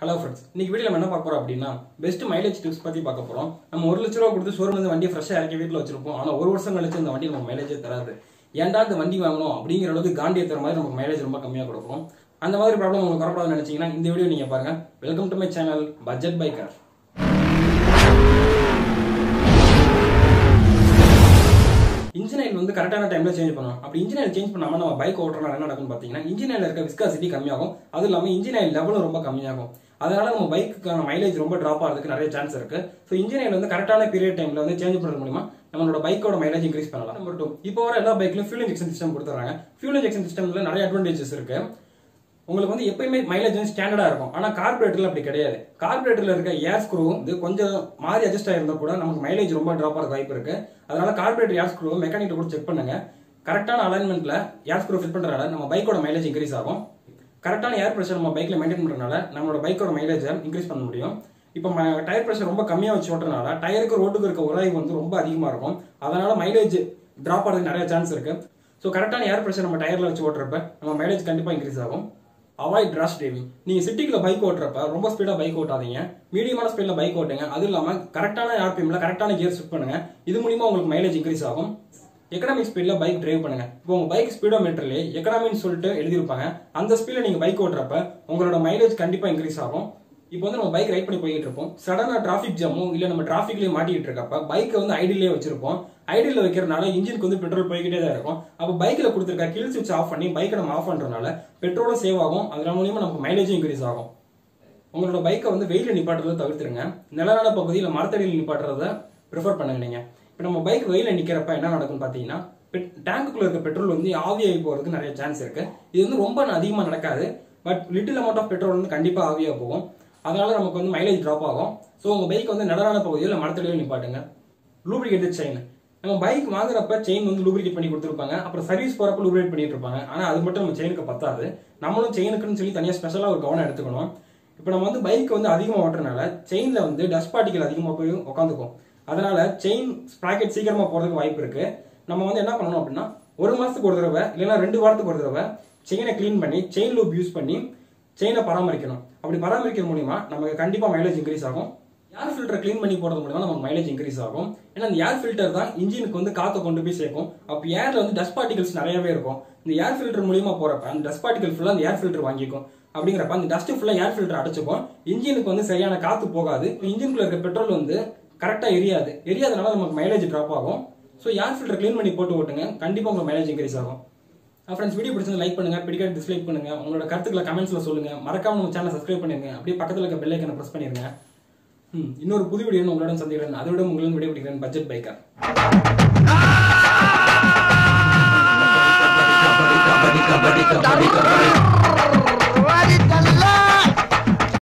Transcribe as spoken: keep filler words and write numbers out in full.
Hello friends, இன்னைக்கு வீடியோல என்ன பார்க்க போறோம் அப்படினா பெஸ்ட் மைலேஜ் டிப்ஸ் பத்தி பார்க்க போறோம். நம்ம ஒரு லட்சம் ரூபாய் கொடுத்து ஷோரூம்ல இருந்து வண்டியை ஃப்ரெஷ்ஷா இறக்கி வீட்ல வச்சிருப்போம். ஆனா ஒரு வருஷம் கழிச்சு இந்த வண்டி நமக்கு மைலேஜே தராது. ஏன்டா இந்த வண்டி வாங்கணும் அப்படிங்கிற அளவுக்கு காண்டிய தர மாதிரி நமக்கு மைலேஜ் ரொம்ப கம்மியா கொடுக்கும். அந்த மாதிரி ப்ராப்ளம் உங்களுக்கு வரக்கூடாதுன்னு நினைச்சீங்கன்னா இந்த வீடியோ நீங்க பாருங்க. Welcome to my channel budget biker. Engine oil வந்து கரெக்டான டைம்ல சேஞ்ச் பண்ணணும். அப்படி இன்ஜின் ஆயில் சேஞ்ச் பண்ணாம நம்ம பைக் ஓட்டுறனால என்ன நடக்கும்னு பாத்தீங்கன்னா இன்ஜின் ஆயில் இருக்க விஸ்காசிட்டி கம்மியாகும். அது இல்லாம இன்ஜின் ஆயில் லெவலும் ரொம்ப கம்மியாகும். அதனால நம்ம பைக்குக்கான மைலேஜ் ரொம்ப டிராப் ஆகிறதுக்கு நிறைய சான்ஸ் இருக்கு. ஸோ இன்ஜின் ஆயில் வந்து கரெக்டான பீரியட் டைம்ல வந்து சேஞ்ச் பண்றது மூலமா நம்மளோட பைக்கோட மைலேஜ் இன்க்ரீஸ் பண்ணலாம். நம்பர் டூ, இப்போ வர எல்லா பைக்லயும் ஃபியூல் இன்ஜெக்ஷன் சிஸ்டம் கொடுத்துறாங்க. ஃபியூல் இன்ஜெக்ஷன் சிஸ்டம்ல நிறைய அட்வான்டேஜஸ் இருக்கு. உங்களுக்கு வந்து எப்பயுமே மைலேஜ் வந்து ஸ்டாண்டர்டா இருக்கும். ஆனா கார்பரேட்டர்ல அப்படி கிடையாது. கார்பரேட்டர்ல இருக்க ஏர் ஸ்க்ரூ வந்து கொஞ்சம் மாறி அட்ஜஸ்ட் ஆயிருந்தா கூட நமக்கு மைலேஜ் ரொம்ப டிராப் ஆக வாய்ப்பு இருக்கு. அதனால கார்பரேட்டர் ஏர் ஸ்க்ரூ மெக்கானிக் கூட செக் பண்ணுங்க. கரெக்டான அலைன்மெண்ட்ல ஏர் ஸ்க்ரூ ஃபிட் பண்றதுனால நம்ம பைக்கோட மைலேஜ் இன்க்ரீஸ் ஆகும். கரெக்டான ஏர் பிரஷர் நம்ம பைக்ல மெயின்டைன் பண்றதுனால நம்மளோட பைக்கோட மைலேஜ் இன்க்ரீஸ் பண்ண முடியும். இப்போ டயர் பிரஷர் ரொம்ப கம்மியா வச்சு ஓட்டுறதுனால டயருக்கு ரோட்டுக்கு இருக்க உராய்வு வந்து ரொம்ப அதிகமா இருக்கும். அதனால மைலேஜ் டிராப் ஆகிறதுக்கு நிறைய சான்ஸ் இருக்கு. ஸோ கரெக்டான ஏர் பிரஷர் நம்ம டயர்ல வச்சு ஓட்டுறப்ப நம்ம மைலேஜ் கண்டிப்பா இன்க்ரீஸ் ஆகும். Avoid rash driving. நீங்க சிட்டிக்குள்ள பைக் ஓட்டுறப்ப ரொம்ப ஸ்பீடா பைக் ஓட்டாதீங்க. மீடியமான ஸ்பீட்ல பைக் ஓட்டுங்க. அது இல்லாம கரெக்டான ஆர்பிஎம்ல கரெக்டான கியர் ஷிஃப்ட் பண்ணுங்க. இது மூலமா உங்களுக்கு மைலேஜ் இன்க்ரீஸ் ஆகும். எக்கனாமிக் ஸ்பீட்ல பைக் டிரைவ் பண்ணுங்க. இப்போ உங்க பைக் ஸ்பீடோமீட்டர்ல எக்கனாமின்னு சொல்லிட்டு எழுதிருப்பாங்க. அந்த ஸ்பீட்ல நீங்க பைக் ஓட்டுறப்ப உங்களோட மைலேஜ் கண்டிப்பா இன்க்ரீஸ் ஆகும். இப்போ வந்து நம்ம பைக் ரைட் பண்ணி போயிட்டு இருப்போம். சடனா டிராபிக் ஜாமோ இல்ல நம்ம டிராபிக்லயே மாட்டிட்டு இருக்கப்ப பைக்கை வந்து ஐடியிலே வச்சிருப்போம். ஐடியில வைக்கிறதுனால இன்ஜினுக்கு வந்து பெட்ரோல் போய்கிட்டே தான் இருக்கும். அப்போ பைக்ல கொடுத்துருக்க கில் சுவிட்ச் ஆஃப் பண்ணி பைக்கை நம்ம ஆஃப் பண்றதுனால பெட்ரோலும் சேவ் ஆகும். அதனால மூலியமா நமக்கு மைலேஜும் இன்க்ரீஸ் ஆகும். உங்களோட பைக்கை வந்து வெயில நிப்பாட்டுறதை தவிர்த்துருங்க. நிலநாட பகுதியில் மரத்தடியில் நிப்பாட்டுறத ப்ரிஃபர் பண்ணுங்க. நீங்க இப்போ நம்ம பைக் வெயில நிக்கிறப்ப என்ன நடக்கும்னு பாத்தீங்கன்னா டேங்குக்குள்ள இருக்க பெட்ரோல் வந்து ஆவியாகி போறதுக்கு நிறைய சான்ஸ் இருக்கு. இது வந்து ரொம்ப அதிகமா நடக்காது. But little amount of petrol வந்து கண்டிப்பா ஆவியா போகும். அதனால நமக்கு வந்து மைலேஜ் டிராப் ஆகும். ஸோ உங்க பைக் வந்து நிலநாட பகுதியில் மரத்தடியில் நிப்பாட்டுங்க. Lubricated chain. நம்ம பைக் வாங்குறப்ப செயின் வந்து லூப்ரிகேட் பண்ணி கொடுத்துருப்பாங்க. அப்புறம் சர்வீஸ் போறப்ப லூப்ரிகேட் பண்ணிட்டு இருப்பாங்க. ஆனா அது மட்டும் நம்ம செயினுக்கு பத்தாது. நம்மளும் செயினுக்குன்னு சொல்லி தனியா ஸ்பெஷலா ஒரு கவனம் எடுத்துக்கணும். இப்போ நம்ம வந்து பைக் வந்து அதிகமா ஓட்டுறதுனால செயின்ல வந்து டஸ்ட் பார்ட்டிகல் அதிகமா போய் உட்காந்துக்கும். அதனால செயின் ஸ்ப்ராக்கெட் சீக்கிரமா போறதுக்கு வாய்ப்பு இருக்கு. நம்ம வந்து என்ன பண்ணணும் அப்படின்னா ஒரு மாசத்துக்கு ஒரு தடவை இல்லைன்னா ரெண்டு வாரத்துக்கு ஒரு தடவை செயினை கிளீன் பண்ணி செயின் லூப் யூஸ் பண்ணி செயினை பராமரிக்கணும். அப்படி பராமரிக்கிற மூலியமா நமக்கு கண்டிப்பா மைலேஜ் இன்க்ரீஸ் ஆகும். ஏர் ஃபில்டர் கிளீன் பண்ணி போறது மூலமா நமக்கு மைலேஜ் இன்க்ரீஸ் ஆகும். ஏன்னா இந்த ஏர் ஃபில்டர் தான் இன்ஜினுக்கு வந்து காத்தை கொண்டு போய் சேர்க்கும். அப்போ ஏர்ல வந்து டஸ்ட் பார்ட்டிகல்ஸ் நிறையவே இருக்கும். இந்த ஏர் ஃபில்டர் மூலியமா போறப்ப அந்த டஸ்ட் பார்ட்டிகல் ஃபுல்லா அந்த ஏர் ஃபில்டர் வாங்கிக்கும். அப்படிங்கிறப்ப அந்த டஸ்ட் ஃபுல்லா ஏர் ஃபில்டர் அடைச்சுக்கும். இன்ஜினுக்கு வந்து சரியான காத்து போகாது. இன்ஜினுக்குள்ள இருக்க பெட்ரோல் வந்து கரெக்டா எரியாது. எரியாதனால நமக்கு மைலேஜ் டிராப் ஆகும். ஸோ ஏர் ஃபில்டர் கிளீன் பண்ணி போட்டு ஓட்டுங்க. கண்டிப்பா உங்களுக்கு மைலேஜ் இன்க்ரீஸ் ஆகும். ஃப்ரெண்ட்ஸ், வீடியோ பிடிச்சது லைக் பண்ணுங்க, பிடிக்காத டிஸ்லைக் பண்ணுங்க. உங்களோட கருத்துக்களை கமெண்ட்ஸ்ல சொல்லுங்க. மறக்காம நம்ம சேனலை சப்ஸ்கிரைப் பண்ணிருங்க. அப்படியே பக்கத்துல இருக்க பெல் ஐக்கனை பிரஸ் பண்ணிருங்க. இன்னொரு புது வீடியோ உங்களோட சந்திக்கிறேன். அதோட உங்களுடன் வீடியோ பிடிக்கிறேன். Budget biker.